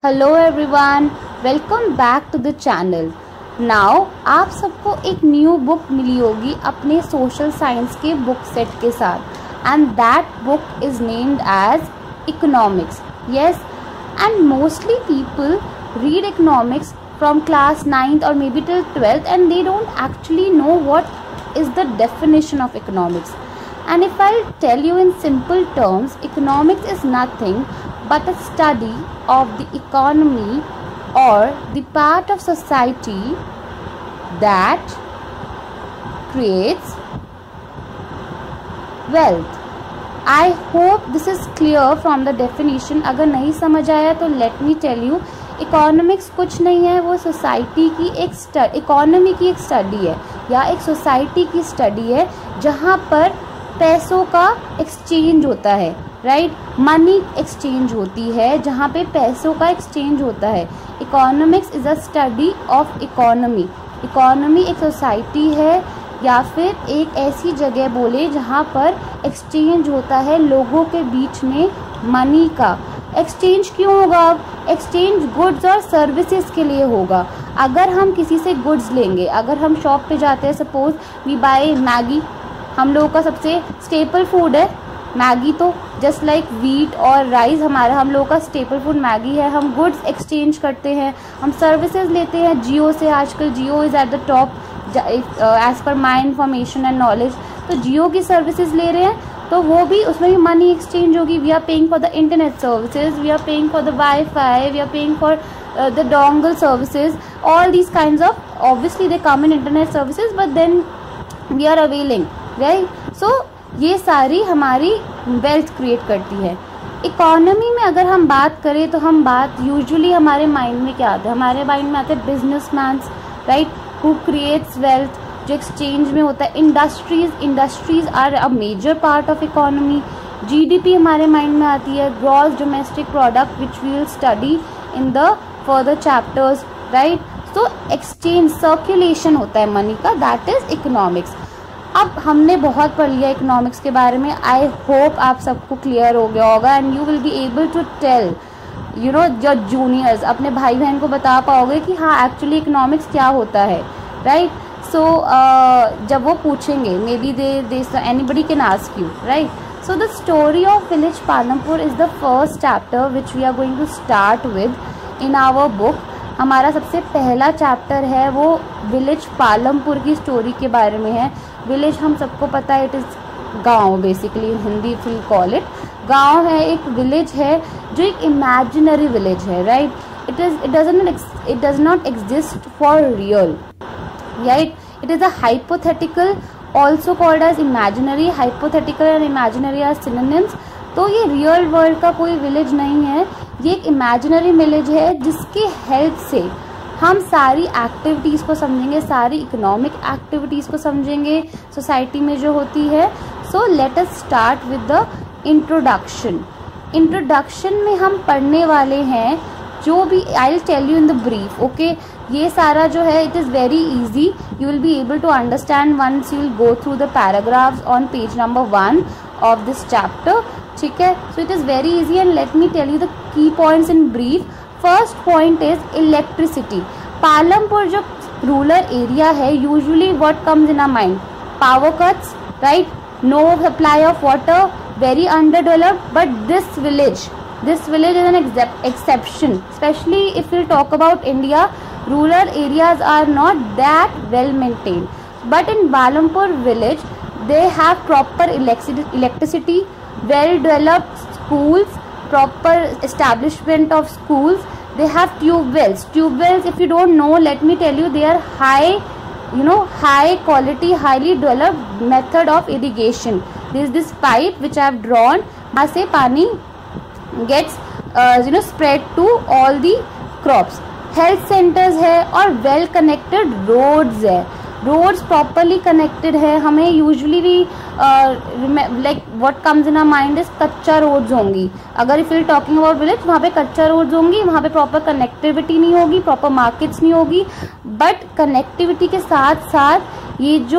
Hello everyone, welcome back to the channel. Now आप सबको एक न्यू बुक मिली होगी अपने सोशल साइंस के बुक सेट के साथ, and that book is named as economics. Yes, and mostly people read economics from class 9th or maybe till 12th, and they don't actually know what is the definition of economics. And if I'll tell you in simple terms, economics is nothing but a study of the economy or the part of society that creates wealth. I hope this is clear from the definition. अगर नहीं समझ आया तो let me tell you, economics कुछ नहीं है, वो society की एक इकोनॉमी की एक स्टडी है या एक सोसाइटी की स्टडी है जहाँ पर पैसों का एक्सचेंज होता है, राइट। मनी एक्सचेंज होती है जहाँ पे पैसों का एक्सचेंज होता है। Economics is a study of economy. Economy एक सोसाइटी है या फिर एक ऐसी जगह बोले जहाँ पर एक्सचेंज होता है लोगों के बीच में मनी का। एक्सचेंज क्यों होगा? एक्सचेंज गुड्स और सर्विसेज के लिए होगा। अगर हम किसी से गुड्स लेंगे, अगर हम शॉप पे जाते हैं, सपोज वी बाय मैगी, हम लोगों का सबसे स्टेपल फूड है मैगी, तो जस्ट लाइक वीट और राइस हम लोगों का स्टेपल फूड मैगी है। हम गुड्स एक्सचेंज करते हैं, हम सर्विसेज लेते हैं जियो से। आजकल Jio is at the top as per my information and knowledge. तो जियो की सर्विसेज ले रहे हैं तो वो भी, उसमें भी मनी एक्सचेंज होगी। We are paying for the internet services, we are paying for the wifi, we are paying for the dongle services, all these kinds of, obviously they come in internet services, but then we are availing, right. So ये सारी हमारी wealth create करती है। Economy में अगर हम बात करें तो हम बात यूजुअली हमारे माइंड में क्या आता है? हमारे माइंड में आते हैं businessmans, right, who creates wealth, जो एक्सचेंज में होता है। Industries are a major part of economy. GDP हमारे माइंड में आती है, gross domestic product, which we will study in the further chapters, right. So exchange, circulation होता है मनी का, दैट इज इकोनॉमिक्स। अब हमने बहुत पढ़ लिया इकोनॉमिक्स के बारे में। आई होप आप सबको क्लियर हो गया होगा, and you will be able to tell your juniors, अपने भाई बहन को बता पाओगे कि हाँ एक्चुअली इकोनॉमिक्स क्या होता है, राइट। सो जब वो पूछेंगे, maybe anybody can ask you, right. So the story of village Palampur is the first chapter which we are going to start with in our book. हमारा सबसे पहला चैप्टर है वो विलेज पालमपुर की स्टोरी के बारे में है। विलेज हम सबको पता है, इट इज़ गांव, basically in Hindi if we call it गांव है। एक विलेज है जो एक इमेजिनरी विलेज है, right. It does not exist for real, right? It is a hypothetical, also called as imaginary. Hypothetical and imaginary are synonyms. तो ये रियल वर्ल्ड का कोई विलेज नहीं है, ये एक इमेजिनरी विलेज है जिसके हेल्प से हम सारी एक्टिविटीज़ को समझेंगे, सारी इकोनॉमिक एक्टिविटीज़ को समझेंगे सोसाइटी में जो होती है। So let us start with the introduction. Introduction में हम पढ़ने वाले हैं जो भी, I will tell you in the brief, okay. ये सारा जो है it is very easy, you will be able to understand once you will go through the paragraphs on page number 1 of this chapter, ठीक है। So it is very easy, and let me tell you the key points in brief. First point is electricity. Palampur जो rural area है, usually what comes in our mind? Power cuts, right, no supply of water, very underdeveloped. But this village is an exception, especially if we'll talk about India. Rural areas are not that well maintained, but in Palampur village they have proper electricity, well developed schools, proper establishment of schools. They have tube wells, if you don't know, let me tell you, they are high quality, highly developed method of irrigation. There is this pipe which I have drawn, वहाँ से पानी gets spread to all the crops. Health centres है और well connected roads है। Roads properly connected है। हमें usually भी like what comes in our mind is कच्चा रोड्स होंगी। अगर if you talking about village, वहाँ पे कच्चा रोड्स होंगी, वहाँ पे प्रॉपर कनेक्टिविटी नहीं होगी, प्रॉपर मार्केट्स नहीं होगी। बट कनेक्टिविटी के साथ साथ ये जो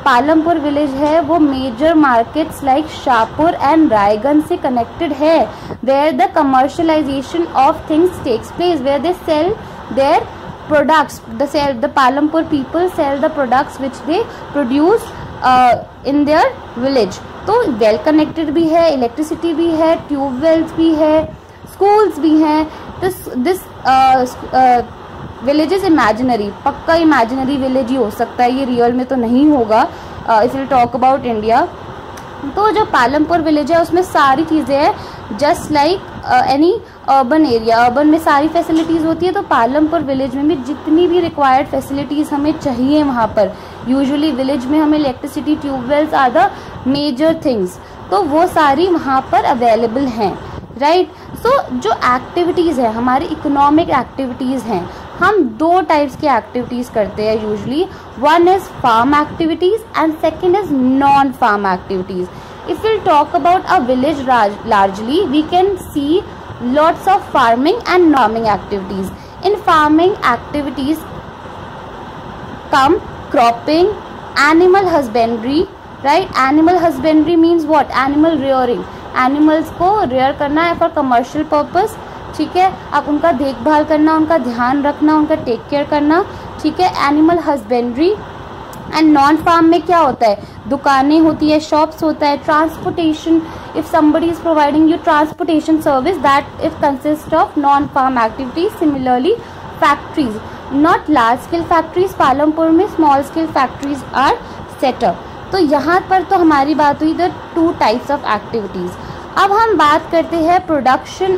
पालमपुर विलेज है वो major markets like Shahpur and Raiganj से कनेक्टेड है, where the commercialisation of things takes place, where they sell their products, the Palampur people sell the products which they produce in their village. तो वेल कनेक्टेड भी है, electricity भी है, tube wells भी है, schools भी हैं. दिस विलेज इज इमेजिनरी, पक्का इमेजिनरी विलेज ही हो सकता है, ये रियल में तो नहीं होगा. If you talk about India, तो जो पालमपुर विलेज है उसमें सारी चीज़ें हैं just like any urban area. Urban में सारी फैसिलिटीज़ होती है, तो पालमपुर विलेज में भी जितनी भी रिक्वायर्ड फैसिलिटीज़ हमें चाहिए वहाँ पर, यूजुअली विलेज में हमें electricity, tubewells are the major things, तो वो सारी वहाँ पर अवेलेबल हैं, राइट. सो जो एक्टिविटीज़ है हमारी इकोनॉमिक एक्टिविटीज़ हैं, हम दो टाइप्स की एक्टिविटीज़ करते हैं usually. One is farm activities and second is non farm activities. If we'll talk about a village largely, we can see lots of farming and farming activities. In farming activities come cropping, animal husbandry, right? Animal husbandry means what? Animal rearing. Animals को rear करना है for commercial purpose, ठीक है. आप उनका देखभाल करना, उनका ध्यान रखना, उनका टेक केयर करना, ठीक है. Animal husbandry. And non farm में क्या होता है? दुकानें होती है, शॉप्स होता है, transportation. If somebody is providing you transportation service, that it consist of non farm activities. Similarly factories, not large scale factories, Palampur में small scale factories are set up. तो यहाँ पर तो हमारी बात हुई the two types of activities. अब हम बात करते हैं production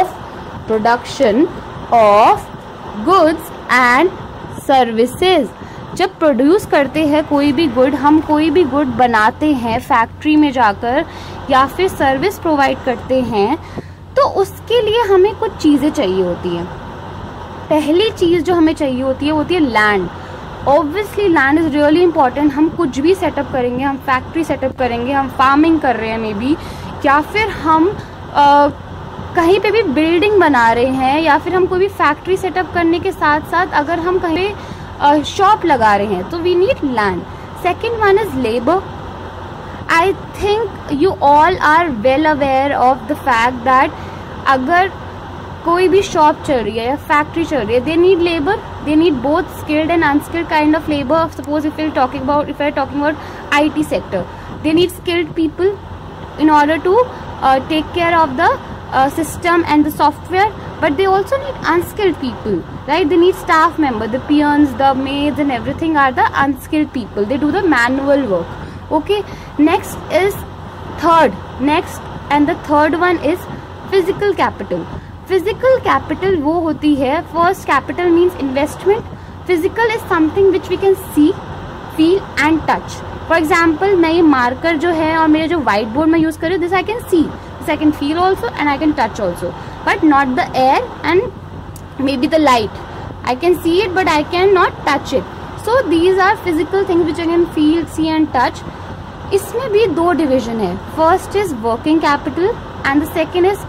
of goods and services. जब प्रोड्यूस करते हैं कोई भी गुड, हम कोई भी गुड बनाते हैं फैक्ट्री में जाकर या फिर सर्विस प्रोवाइड करते हैं, तो उसके लिए हमें कुछ चीज़ें चाहिए होती हैं. पहली चीज़ जो हमें चाहिए होती है land. Obviously land is really important. हम कुछ भी सेटअप करेंगे, हम फैक्ट्री सेटअप करेंगे, हम फार्मिंग कर रहे हैं मे बी, या फिर हम कहीं पे भी बिल्डिंग बना रहे हैं, या फिर हम कोई भी फैक्ट्री सेटअप करने के साथ साथ अगर हम कहीं पे शॉप लगा रहे हैं, तो we need land. Second one is labour. I think you all are well aware of the fact that अगर कोई भी शॉप चल रही है या फैक्ट्री चल रही है, they need labour. They need both skilled and unskilled kind of labour. Suppose if I talking about IT sector, they need skilled people in order to take care of the system and the software, but they also need unskilled people, right? They need staff member, the peons, the maids and everything are the unskilled people. They do the manual work. Okay, next and the third one is physical capital. Physical capital वो होती है, first capital means investment. Physical is something which we can see, feel and touch. For example, मैं ये marker जो है और मेरे जो white board में use कर रही हूँ, this I can see, this I can feel also and I can touch also, but not the air and maybe the light. I can see it but I cannot touch it. So these are physical things which I can feel, see and touch. इसमें भी दो division है. First is working capital and the second is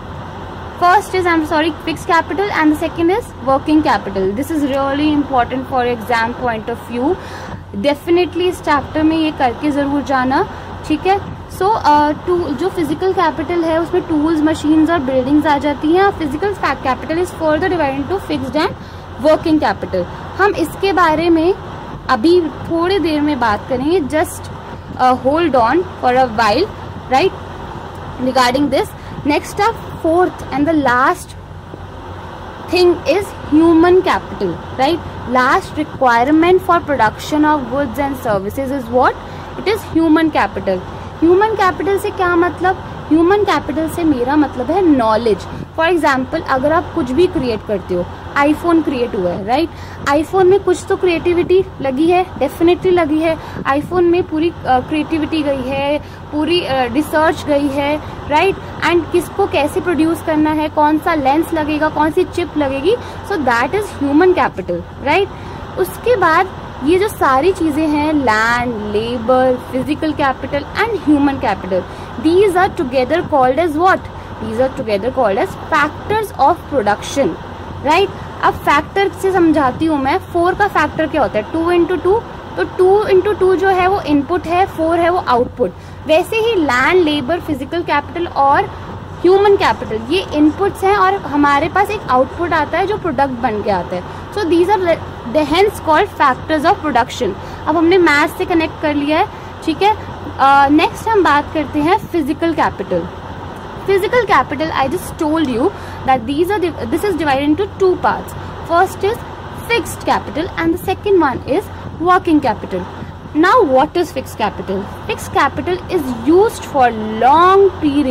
fixed capital and the second is working capital. This is really important for exam point of view. Definitely इस chapter में ये करके ज़रूर जाना, ठीक है. So जो physical capital है उसमें tools, machines और buildings आ जाती हैं. Physical capital is further divided into fixed and working capital. हम इसके बारे में अभी थोड़ी देर में बात करेंगे. Just hold on for a while, right, regarding this. Next up, fourth and the last thing is human capital, right? Last requirement for production of goods and services is what? It is human capital. Human capital से क्या मतलब? Human capital से मेरा मतलब है knowledge. For example, अगर आप कुछ भी create करते हो, iPhone create हुआ है, right? iPhone में कुछ तो creativity लगी है, definitely लगी है. iPhone में पूरी creativity गई है, पूरी research गई है, right? And किसको कैसे produce करना है, कौन सा lens लगेगा, कौन सी chip लगेगी, so that is human capital, right? उसके बाद ये जो सारी चीज़ें हैं, land, labor, physical capital and human capital, these are together called as what? These are together called as factors of production, right? अब फैक्टर से समझाती हूँ मैं. 4 का फैक्टर क्या होता है? 2 into 2 तो 2 × 2 जो है वो इनपुट है, 4 है वो आउटपुट। वैसे ही लैंड, लेबर, फिजिकल कैपिटल और ह्यूमन कैपिटल ये इनपुट्स हैं और हमारे पास एक आउटपुट आता है जो प्रोडक्ट बन के आता है। So these are hence called factors of production. अब हमने मैथ से कनेक्ट कर लिया है, ठीक है। नेक्स्ट हम बात करते हैं physical capital. Physical capital, I just told you that this is divided into 2 parts. First is fixed capital and the second one is working capital. Now what is fixed capital? Fixed capital is used for long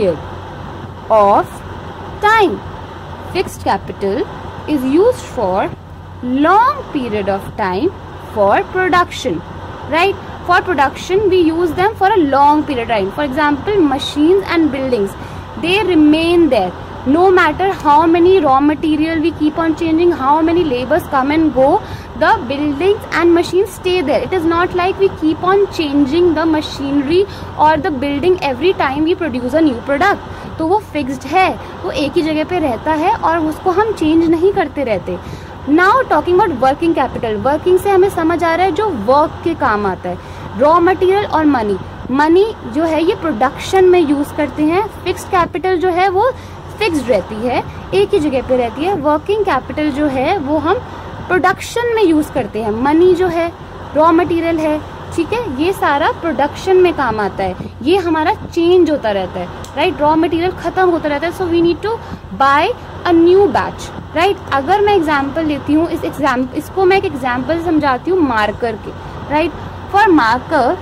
period of time. Fixed capital is used for long period of time for production, right? For production we use them for a long period of time. For example, machines and buildings, they remain there no matter how many raw material we keep on changing, how many labors come and go, the buildings and machines stay there. It is not like we keep on changing the machinery or the building every time we produce a new product. तो वो fixed है, वो एक ही जगह पे रहता है और उसको हम चेंज नहीं करते रहते। Now talking about working capital. Working से हमें समझ आ रहा है जो वर्क के काम आता है, रॉ मटेरियल और मनी। मनी जो है ये प्रोडक्शन में यूज करते हैं। फिक्स्ड कैपिटल जो है वो फिक्स्ड रहती है, एक ही जगह पे रहती है। वर्किंग कैपिटल जो है वो हम प्रोडक्शन में यूज करते हैं। मनी जो है रॉ मटेरियल है, ठीक है, ये सारा प्रोडक्शन में काम आता है। ये हमारा चेंज होता रहता है, राइट। रॉ मटेरियल खत्म होता रहता है, so we need to buy a new batch, right. अगर मैं एग्जाम्पल लेती हूँ, इसको मैं एक एग्जाम्पल समझाती हूँ मार्कर के, राइट। फॉर मार्कर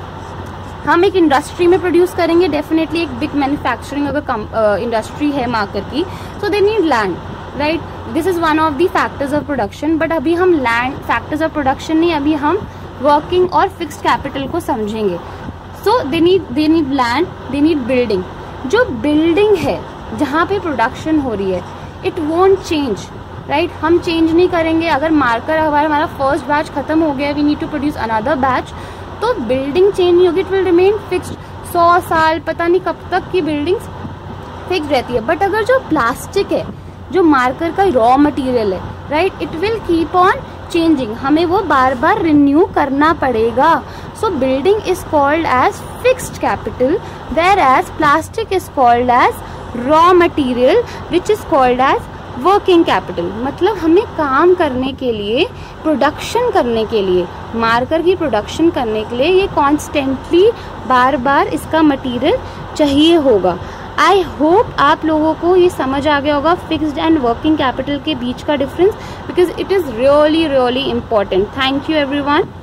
हम एक इंडस्ट्री में प्रोड्यूस करेंगे, डेफिनेटली एक बिग मैन्युफैक्चरिंग अगर इंडस्ट्री है मार्कर की, so they need land, right. This is one of the factors of production. But अभी हम लैंड फैक्टर्स ऑफ प्रोडक्शन नहीं, अभी हम वर्किंग और फिक्स्ड कैपिटल को समझेंगे। So they need land, they need building. जो बिल्डिंग है जहाँ पे प्रोडक्शन हो रही है, इट वोंट चेंज, राइट। हम चेंज नहीं करेंगे। अगर मार्कर हमारा फर्स्ट बैच खत्म हो गया, we need to produce another batch, तो बिल्डिंग चेंज नहीं होगी, इट विल रिमेन फिक्स्ड। 100 साल पता नहीं कब तक की बिल्डिंग्स फिक्स रहती है। बट अगर जो प्लास्टिक है, जो मार्कर का रॉ मटेरियल है, right, it will keep on changing, हमें वो बार बार रिन्यू करना पड़ेगा। So building is called as fixed capital, whereas plastic is called as raw material which is called as working capital. मतलब हमें काम करने के लिए, प्रोडक्शन करने के लिए, मार्कर की प्रोडक्शन करने के लिए ये कॉन्स्टेंटली बार बार इसका मटेरियल चाहिए होगा। आई होप आप लोगों को ये समझ आ गया होगा फिक्स्ड एंड वर्किंग कैपिटल के बीच का difference, because it is really really important. Thank you everyone.